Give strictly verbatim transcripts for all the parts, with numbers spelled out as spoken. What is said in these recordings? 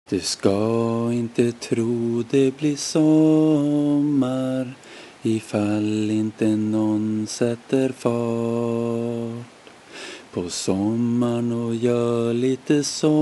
Du ska inte tro det blir sommar ifall inte någon sätter fart på sommaren och gör lite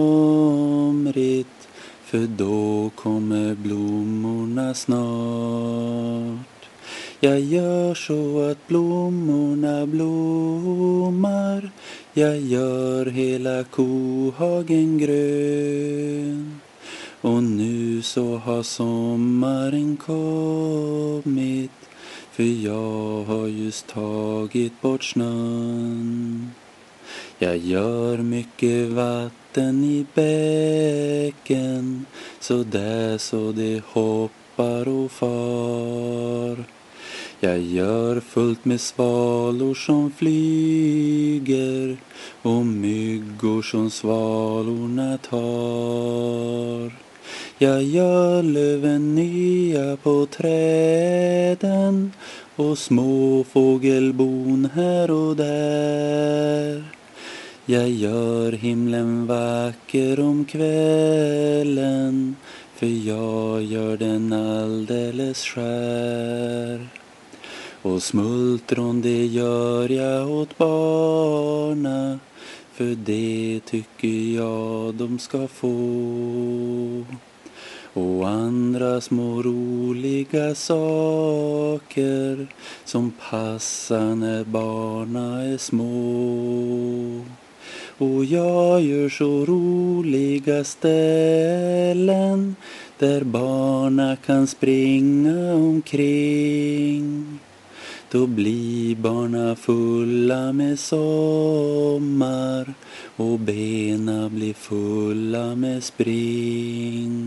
somrigt, för då kommer blommorna snart. Jag gör så att blommorna blommar, jag gör hela kohagen grön. Och nu så har sommaren kommit, för jag har just tagit bort snön. Jag gör mycket vatten i bäcken, så där så det hoppar och far. Jag gör fullt med svalor som flyger och myggor som svalorna tar. Jag gör löven nya på träden och små fågelbon här och där. Jag gör himlen vacker om kvällen, för jag gör den alldeles skär. Och smultron det gör jag åt barna, för det tycker jag de ska få. Och andra små roliga saker som passar när barna är små. Och jag gör så roliga ställen där barna kan springa omkring. Då blir barna fulla med sommar och bena blir fulla med spring.